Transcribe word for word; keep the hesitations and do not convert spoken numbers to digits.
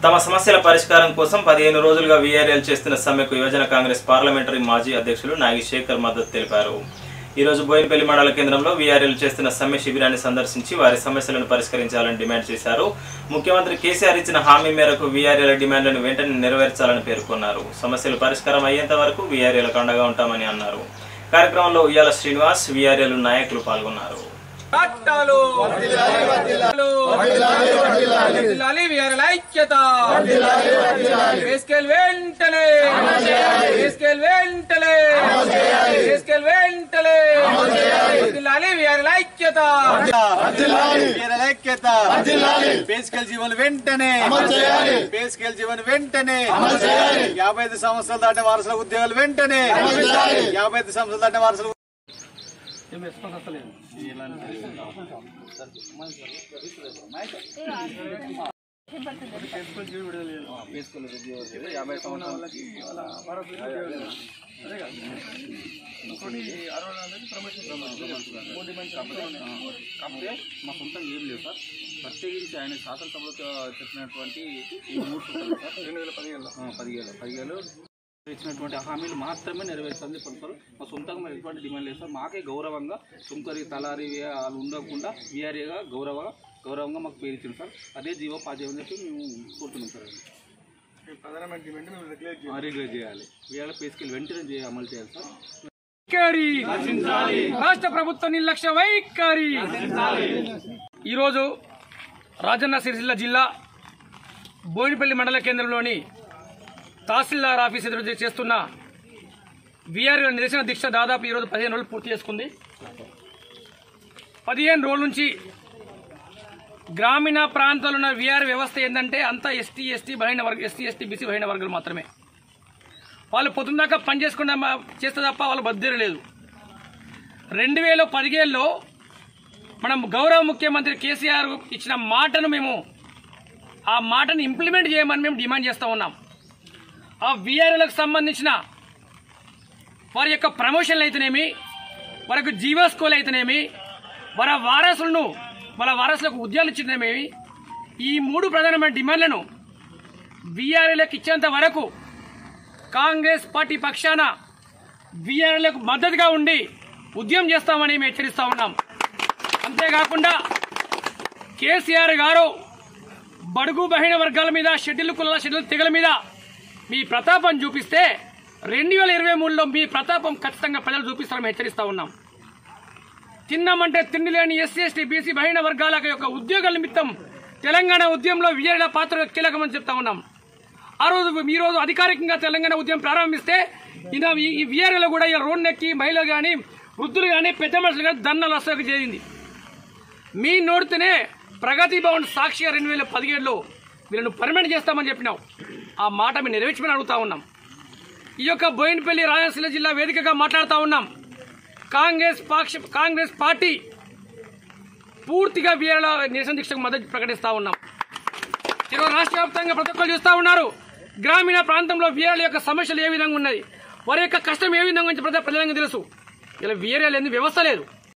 తమ సమస్యల పరిష్కారం కోసం పదిహేను రోజులుగా వీఆర్ఎల్ చేస్తున్న సమ్మెకు యువజన కాంగ్రెస్ పార్లమెంటరీ మాజీ అధ్యక్షులు నాగి శేఖర్ మద్దతు తెలిపారు. ఈ రోజు బోయినపల్లి మండల కేంద్రంలో వీఆర్ఎల్ చేస్తున్న సమ్మె శిబిరాన్ని సందర్శించి వారి సమస్యలను పరిష్కరించాలని డిమాండ్ చేశారు. ముఖ్యమంత్రి కేసీఆర్ ఇచ్చిన హామీ మేరకు వీఆర్ఎల్ డిమాండ్లను వెంటనే నెరవేర్చాలని పేర్కొన్నారు. సమస్యలు పరిష్కారం అయ్యేంత వరకు వీఆర్ఎల్కు అండగా ఉంటామని అన్నారు. కార్యక్రమంలో ఉయ్యాల శ్రీనివాస్, వీఆర్ఎల్ నాయకులు పాల్గొన్నారు. జీవన్ వెంటనే జీవన్ వెంటనే యాభై ఐదు సంవత్సరాలు దాటిన వారసుల ఉద్యోగాలు వెంటనే యాభై ఐదు సంవత్సరాలు దాటిన వారసులు యాభై సంవత్సరాలకి కాకపోతే మా సొంతం ఏం లేదు సార్. ప్రత్యేకించి ఆయన శాసనసభలో చెప్పినటువంటి ఈ మూడు సూత్రాలు సార్ రెండు వేల పదిహేను పదిహేను పదిహేను ఇచ్చినటువంటి హామీలు మాత్రమే నెరవేర్చాలని చెప్పారు. మా సొంతంగా ఎటువంటి డిమాండ్ లేదు సార్. మాకే గౌరవంగా సుంకరి తలారి వాళ్ళు ఉండకుండా వీఆర్ఏగా గౌరవ గౌరవంగా మాకు పేరు ఇచ్చింది సార్. అదే జీవో పాజేయమని చెప్పి మేము కోరుతున్నాం సార్. ప్రధానమైన డిమాండ్ మేము రెగ్యులేట్ చేయాలి. వీఆర్ పే స్కేల్ వెంటనే అమలు చేయాలి సార్. రాష్ట్ర ప్రభుత్వ నిర్లక్ష్య వైఖరి. ఈరోజు రాజన్న సిరిసిల్ల జిల్లా బోయినపల్లి మండల కేంద్రంలోని తహసీల్దార్ ఆఫీస్ ఎదురు చేస్తున్న వీఆర్ఎల్ నిరసన దీక్ష దాదాపు ఈరోజు పదిహేను రోజులు పూర్తి చేసుకుంది. పదిహేను రోజుల నుంచి గ్రామీణ ప్రాంతాల్లో ఉన్న వీఆర్ వ్యవస్థ ఏంటంటే అంతా ఎస్టీ ఎస్టీ బలహీన వర్గ ఎస్టీ ఎస్టీ బీసీ బలహీన వర్గాలు మాత్రమే. వాళ్ళు పొద్దున్నాక పని చేసుకున్న చేస్తే తప్ప వాళ్ళు బద్దీరు లేదు. రెండు వేల పదిహేనులో మనం గౌరవ ముఖ్యమంత్రి కేసీఆర్ ఇచ్చిన మాటను మేము ఆ మాటను ఇంప్లిమెంట్ చేయమని మేము డిమాండ్ చేస్తూ ఉన్నాం. ఆ వీఆర్ఎల్కి సంబంధించిన వారి యొక్క ప్రమోషన్లు అయితేనేమి, వారికి జీవోస్కోలు అయితేనేమి, వారి వారసులను వాళ్ళ వారసులకు ఉద్యోగాలు ఇచ్చినేమి, ఈ మూడు ప్రధానమైన డిమాండ్లను వీఆర్ఎల్కి ఇచ్చేంత వరకు కాంగ్రెస్ పార్టీ పక్షాన వీఆర్ఎల్కు మద్దతుగా ఉండి ఉద్యమం చేస్తామని మేము హెచ్చరిస్తా ఉన్నాం. అంతేకాకుండా కేసీఆర్ గారు బడుగు బలహీన వర్గాల మీద, షెడ్యూల్ కులాల షెడ్యూల్ తెగల మీద మీ ప్రతాపం చూపిస్తే రెండు వేల ఇరవై మూడులో మీ ప్రతాపం ఖచ్చితంగా ప్రజలు చూపిస్తారని హెచ్చరిస్తా ఉన్నాం. తిన్నామంటే తిండి లేని ఎస్సీ ఎస్టీ బీసీ బలహీన వర్గాల యొక్క ఉద్యోగాల నిమిత్తం తెలంగాణ ఉద్యమంలో వీఆర్ఎల్ పాత్ర కీలకమని చెప్తా ఉన్నాం. ఆ రోజు ఈ రోజు అధికారికంగా తెలంగాణ ఉద్యమం ప్రారంభిస్తే ఈ వీఆర్ఎల్ కూడా ఇలా రోడ్డు ఎక్కి మహిళలు కానీ వృద్ధులు కానీ పెద్ద మనుషులు కానీ ధర్నాలు అసలు చేరింది. మీ నోడితేనే ప్రగతి భవన్ సాక్షిగా రెండు వేల పదిహేడులో వీళ్ళను పర్మనెంట్ చేస్తామని చెప్పినావు. ఆ మాట మేము నెరవేర్చమని అడుగుతా ఉన్నాం. ఈ యొక్క బోయినపల్లి రాయలసీమ జిల్లా వేదికగా మాట్లాడుతూ ఉన్నాం. కాంగ్రెస్ పక్ష కాంగ్రెస్ పార్టీ పూర్తిగా వీఆర్ఎల్ నిరసన దీక్షకు మద్దతు ప్రకటిస్తూ ఉన్నాం. ఈరోజు రాష్ట్ర వ్యాప్తంగా ప్రతి ఒక్కరు చూస్తూ ఉన్నారు. గ్రామీణ ప్రాంతంలో వీఆర్ఎల్ యొక్క సమస్యలు ఏ విధంగా ఉన్నది, వారి యొక్క కష్టం ఏ విధంగా ప్రజలకు తెలుసు. ఇలా వీఆర్ఎల్ ఎందుకు వ్యవస్థ లేదు.